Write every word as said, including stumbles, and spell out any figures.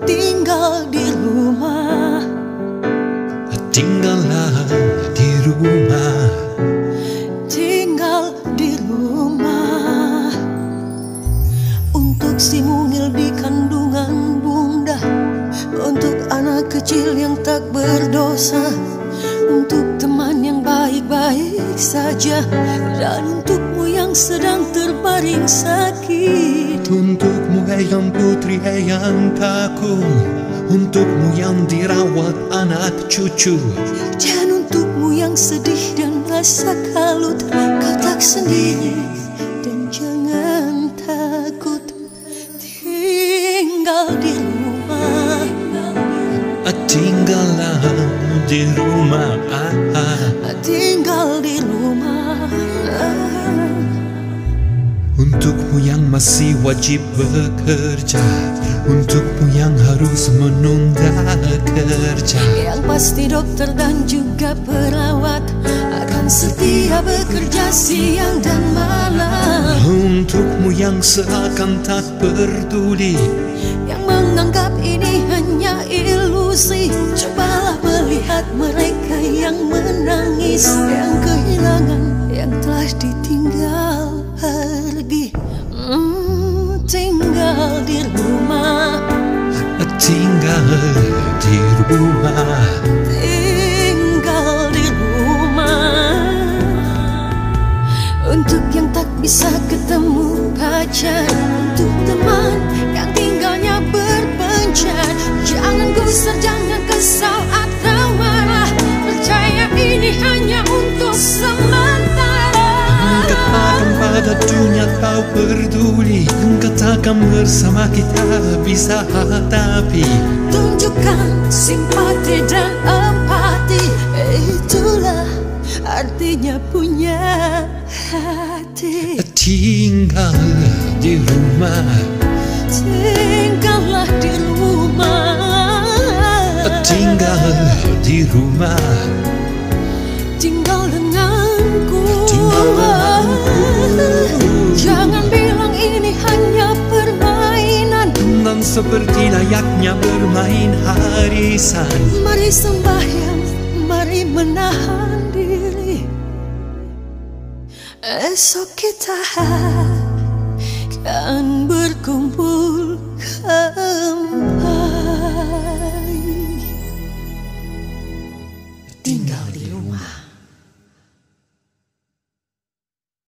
tinggal di rumah. Tinggallah di rumah. Tinggal di rumah. Untuk si mungil di kandungan bunda, untuk anak kecil yang tak berdosa, untuk teman yang baik-baik saja, dan untukmu yang sedang terbaring sakit. Untukmu eyang putri, eyang takut, untukmu yang dirawat anak cucu, dan untukmu yang sedih dan rasa kalut. Kau tak sendiri dan jangan takut. Tinggal di rumah. Tinggallah di rumah. Tinggal di rumah. Untukmu yang masih wajib bekerja, untukmu yang harus menunda kerja, yang pasti dokter dan juga perawat akan setia bekerja siang dan malam. Untukmu yang seakan tak peduli, yang menganggap ini hanya ilusi. Cobalah melihat mereka yang menangis, yang kehilangan, yang telah ditinggal pergi. hmm, Tinggal di rumah. tinggal di rumah. Tinggal di rumah. Untuk yang tak bisa ketemu pacar, untuk teman yang tinggalnya berpencar, jangan gusar, jangan kesal atau marah. Percaya ini hanya untuk sementara. Katakan pada dunia kau peduli, katakan bersama kita bisa hadapi. Tunjukkan simpati dan empati, itulah artinya punya hati. Tinggal di rumah. Tinggallah di rumah. Tinggal di rumah. Tinggal denganku. Tinggal denganku. Jangan bilang ini hanya permainan, Dan seperti layaknya bermain harisan, mari sembahyang, mari menahan diri. Esok kita akan berkumpul kembali.